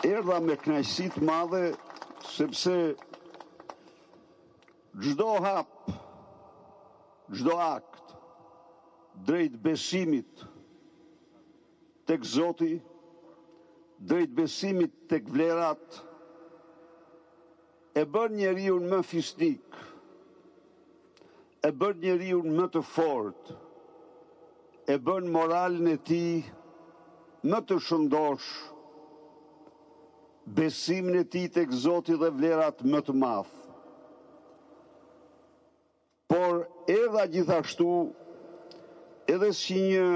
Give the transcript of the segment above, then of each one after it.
erdha me kënaqësi të madhe sepse çdo hap, çdo akt drejt besimit tek Zoti, drejt besimit tek vlerat, e bën njeriu më fisnik, e bën njeriu më të fortë, e bën moralin e tij më të shëndosh, besimin e tij tek Zoti dhe vlerat më të madh. Por erdha gjithashtu edhe si një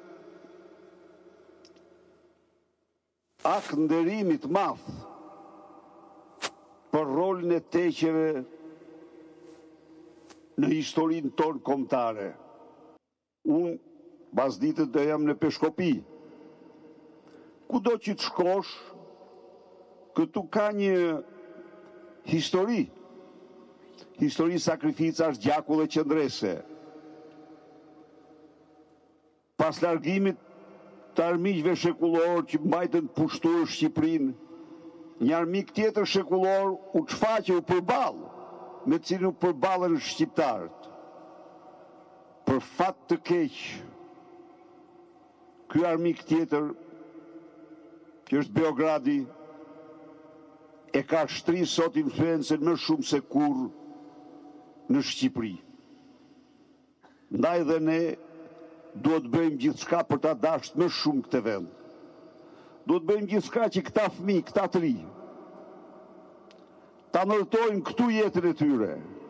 akt nderimi të madh për rolin e teqeve në historinë tonë kombëtare. Unë pas ditët do jam në Peshkopi. Kudo që të shkosh, këtu ka një histori sakrificash, gjaku dhe qëndrese. Pas largimit të armiqve shekullor që mbajtën pushtuar Shqipërinë, një armik tjetër shekullor u çfaqe, u përball, me të cilin u përballën shqiptarët. Për fat të keq, ky armik tjetër, që është Beogradi, e ka shtri sot influencën më shumë se kurrë në Shqipëri. Ndaj dhe ne duhet bëjmë gjithçka për ta dashur më shumë këtë vend. Duhet bëjmë gjithçka që këta fëmijë, këta të rinj, ta ndërtojnë këtu jetën e tyre.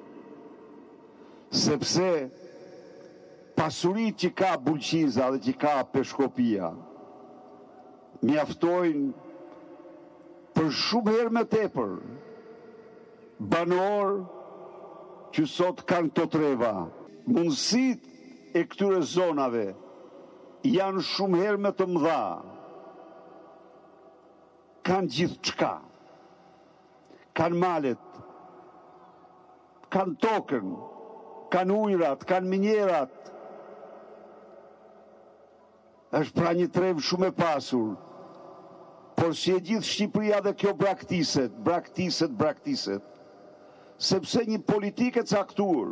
Sepse pasuritë që ka Bulqiza dhe që ka Peshkopia mjaftojnë për shumë herë më tepër banor që sot kanë këto treva. Mundësitë e këtyre zonave janë shumë herë më të mëdha. Kanë gjithçka. Kanë malet, kanë tokën, kanë ujrat, kanë minjerat. Është pra një trevë shumë e pasur. Por si e gjithë Shqipëria dhe kjo braktiset, sepse një politikë e caktuar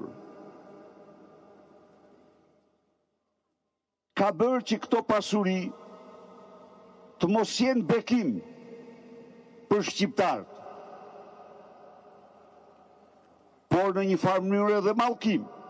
ka bërë që këto pasuri të mos jenë bekim për shqiptarët, por në një farë mënyrë edhe mallkim.